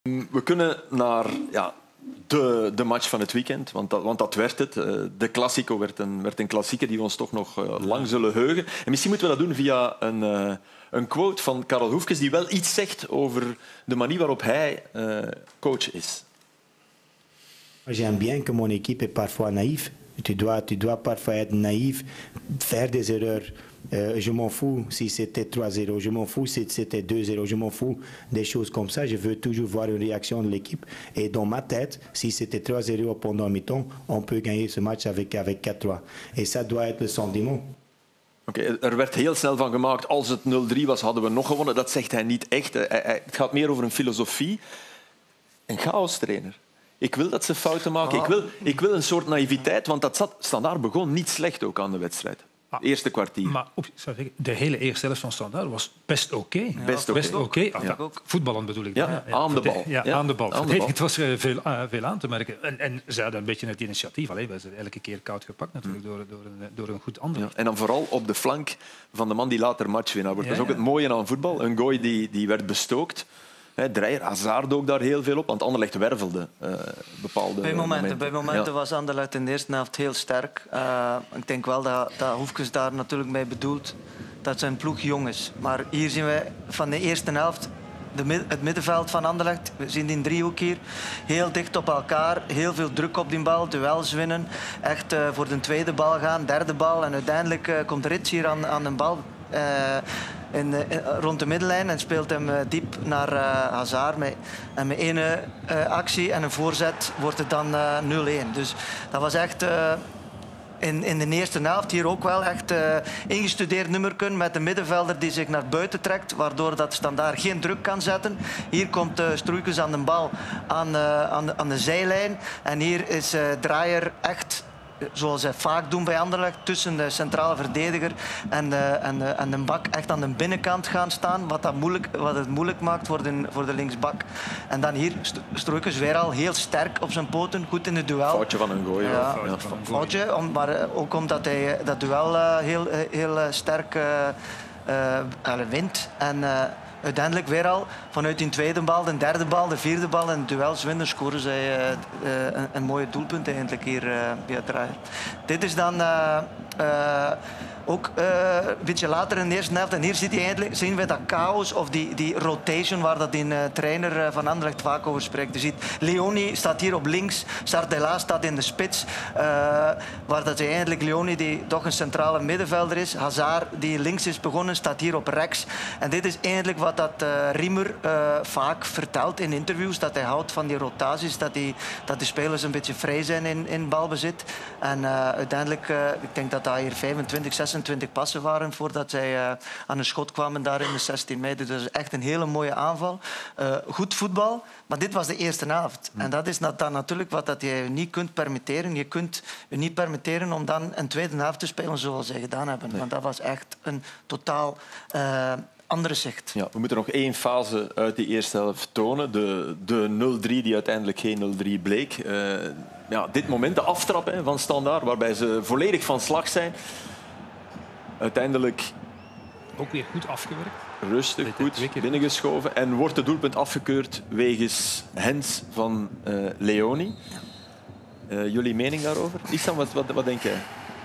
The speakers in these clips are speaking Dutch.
We kunnen naar de match van het weekend, want dat werd het. De Classico werd een klassieker die we ons toch nog lang zullen heugen. En misschien moeten we dat doen via een quote van Karel Hoefkes die wel iets zegt over de manier waarop hij coach is. J'aime bien que mon équipe est parfois naïve. Tu dois parfois être naïf, faire des erreurs. Je m'en fous si c'était 3-0, je m'en fous si c'était 2-0, je m'en fous des choses comme ça. Je veux toujours voir une réaction de l'équipe. Et dans ma tête, si c'était 3-0 pendant mi-temps, on peut gagner ce match avec 4-3. Et ça doit être le sentiment. Okay, er werd heel snel van gemaakt, als het 0-3 was, hadden we nog gewonnen. Dat zegt hij niet echt. Het gaat meer over een filosofie. Een chaos-trainer. Ik wil dat ze fouten maken. Ik wil een soort naïviteit, want Standaard begon niet slecht ook aan de wedstrijd. Eerste kwartier. Maar de hele eerste helft van Standaard was best oké. Best oké. Voetballend bedoel ik. Ja, aan de bal. Ja, aan de bal. Het was veel aan te merken. En ze hadden een beetje het initiatief. We zijn elke keer koud gepakt natuurlijk door een goed ander. Ja, en dan vooral op de flank van de man die later matchwinnaar wordt. Dat is ook het mooie aan voetbal. Een gooi die werd bestookt. Dreyer, Hazard ook daar heel veel op, want Anderlecht wervelde bepaalde momenten. Bij momenten was Anderlecht in de eerste helft heel sterk. Ik denk wel dat Hoefkes daar natuurlijk mee bedoelt dat zijn ploeg jong is. Maar hier zien we van de eerste helft het middenveld van Anderlecht. We zien die driehoek hier. Heel dicht op elkaar. Heel veel druk op die bal. Duels winnen. Echt voor de tweede bal gaan. Derde bal. En uiteindelijk komt Rits hier aan de bal. Rond de middenlijn en speelt hem diep naar Hazard. En met één actie en een voorzet wordt het dan 0-1. Dus dat was echt in de eerste helft hier ook wel echt ingestudeerd nummerken met een middenvelder die zich naar buiten trekt, waardoor dat Standaard geen druk kan zetten. Hier komt Stroeikens aan de bal aan de zijlijn. En hier is Dreyer echt, zoals zij vaak doen bij Anderlecht, tussen de centrale verdediger en de bak echt aan de binnenkant gaan staan, wat het moeilijk maakt voor de linksbak. En dan hier Stroeikens weer al heel sterk op zijn poten, goed in het duel. Foutje van een gooi. Ja, foutje, maar ook omdat hij dat duel heel sterk wint. En uiteindelijk weer al vanuit die tweede bal, de derde bal, de vierde bal en duels winnen, scoren zij een mooie doelpunt eigenlijk hier via Dreyer. Dit is dan ook een beetje later in de eerste helft. En hier zien we dat chaos of die rotation waar dat die trainer van Anderlecht vaak over spreekt. Je ziet, Leoni staat hier op links, Sardella staat in de spits. Waar dat eigenlijk Leoni, die toch een centrale middenvelder is, Hazard, die links is begonnen, staat hier op rechts. En dit is eigenlijk wat dat Riemer vaak vertelt in interviews, dat hij houdt van die rotaties, dat de spelers een beetje vrij zijn in balbezit. En uiteindelijk, ik denk dat daar hier 25, 26 passen waren voordat zij aan een schot kwamen daar in de 16 meter. Dus echt een hele mooie aanval. Goed voetbal, maar dit was de eerste helft. En dat is dan natuurlijk wat dat je niet kunt permitteren. Je kunt je niet permitteren om dan een tweede helft te spelen zoals zij gedaan hebben. Nee. Want dat was echt een totaal andere zicht. Ja, we moeten nog één fase uit die eerste helft tonen. De 0-3 die uiteindelijk geen 0-3 bleek. Dit moment, de aftrap van Standaard, waarbij ze volledig van slag zijn. Uiteindelijk ook weer goed afgewerkt. Rustig, goed binnengeschoven. En wordt het doelpunt afgekeurd wegens hands van Leoni. Jullie mening daarover? Isam, wat denk jij?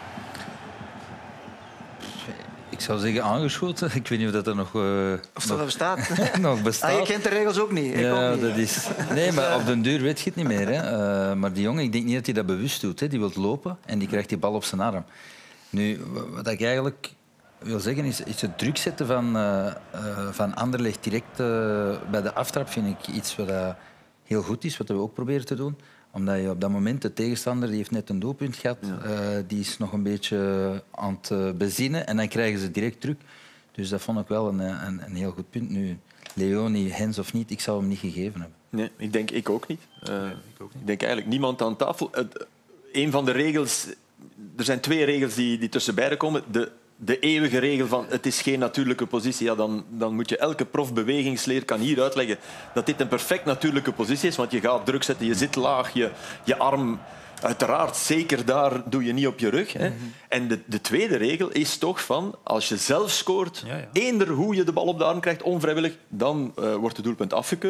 Ik zou zeggen aangeschoten. Ik weet niet of dat nog bestaat. nog bestaat. Je kent de regels ook niet. Ik ook niet. Dat is... Nee, maar op den duur weet je het niet meer. Hè. Maar die jongen, ik denk niet dat hij dat bewust doet. Hè. Die wil lopen en die krijgt die bal op zijn arm. Nu, wat ik eigenlijk wil zeggen is het druk zetten van Anderlecht direct bij de aftrap vind ik iets wat heel goed is, wat we ook proberen te doen. Omdat je op dat moment, de tegenstander die heeft net een doelpunt gehad, die is nog een beetje aan het bezinnen en dan krijgen ze direct druk. Dus dat vond ik wel een heel goed punt. Nu, Leoni, hands of niet, ik zou hem niet gegeven hebben. Nee, ik ook niet. Ik denk eigenlijk niemand aan tafel. Een van de regels... Er zijn twee regels die tussen beiden komen. De eeuwige regel van het is geen natuurlijke positie. Ja, dan moet je elke prof-bewegingsleer kan hier uitleggen dat dit een perfect natuurlijke positie is. Want je gaat druk zetten, je zit laag, je arm... Uiteraard, zeker daar doe je niet op je rug. Hè. En de tweede regel is toch van, als je zelf scoort, eender hoe je de bal op de arm krijgt, onvrijwillig, dan wordt het doelpunt afgekeurd.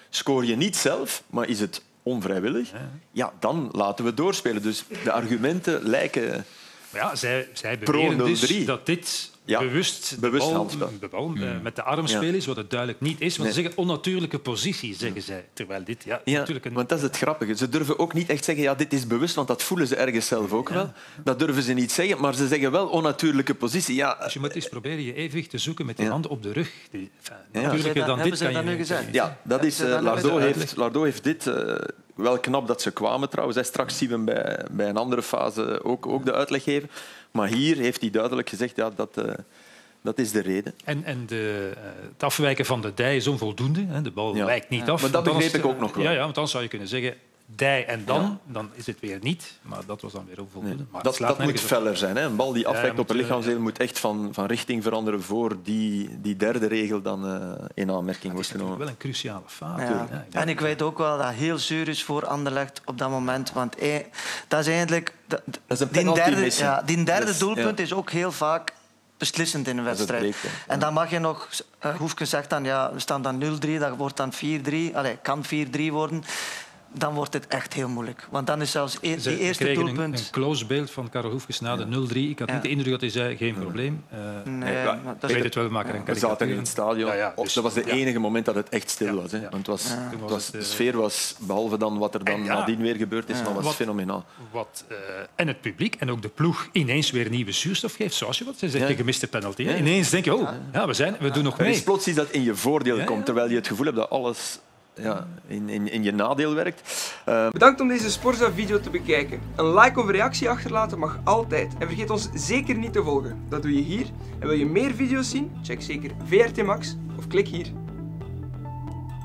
Scoor je niet zelf, maar is het onvrijwillig, ja, dan laten we doorspelen. Dus de argumenten lijken... Maar ja, zij beweren dus dat dit bewust handspel met de arm spelen is, wat het duidelijk niet is. Want ze zeggen onnatuurlijke positie, zeggen zij. Terwijl dit... natuurlijk want dat is het grappige. Ze durven ook niet echt zeggen, ja, dit is bewust, want dat voelen ze ergens zelf ook wel. Dat durven ze niet zeggen, maar ze zeggen wel onnatuurlijke positie. Ja, dus je moet eens proberen je evenwicht te zoeken met die handen op de rug. Natuurlijker dan dit kan je nu gezegd. Ja, dat is... Lardot heeft dit... wel knap dat ze kwamen trouwens. Straks zien we hem bij een andere fase ook de uitleg geven. Maar hier heeft hij duidelijk gezegd, ja, dat is de reden. En het afwijken van de dij is onvoldoende. Hè. De bal wijkt niet af. Maar dat begreep ik ook nog wel. Ja, want dan zou je kunnen zeggen, dij en dan is het weer niet. Maar dat was dan weer onvoldoende. Maar dat moet feller zijn. Hè. Een bal die afwijkt op een lichaamsdeel moet echt van richting veranderen voor die derde regel dan in aanmerking wordt genomen. Dat is wel een cruciale fase. Ja. En ik weet ook wel dat het heel zuur is voor Anderlecht op dat moment. Want dat is eigenlijk... Die derde doelpunt is ook heel vaak beslissend in een wedstrijd. En dan mag je nog... Hoefkes zegt dan, we staan dan 0-3, dat wordt dan 4-3. Kan 4-3 worden. Dan wordt het echt heel moeilijk. Want dan is zelfs die eerste doelpunt... een close beeld van Karel Hoefkes na de 0-3. Ik had niet de indruk dat hij zei, geen probleem. Ik weet het wel, we maken een karikatuur. We zaten in het stadion. Dus dat was het enige moment dat het echt stil was. Hè. Want de sfeer was, behalve dan wat er dan nadien weer gebeurd is, was fenomenaal. En het publiek en ook de ploeg ineens weer nieuwe zuurstof geeft, zoals je wat zegt, een gemiste penalty. Ineens denk je, we doen nog mee. Er is plots iets dat in je voordeel komt, terwijl je het gevoel hebt dat alles... in je nadeel werkt. Bedankt om deze Sporza-video te bekijken. Een like of een reactie achterlaten mag altijd. En vergeet ons zeker niet te volgen. Dat doe je hier. En wil je meer video's zien? Check zeker VRT Max of klik hier.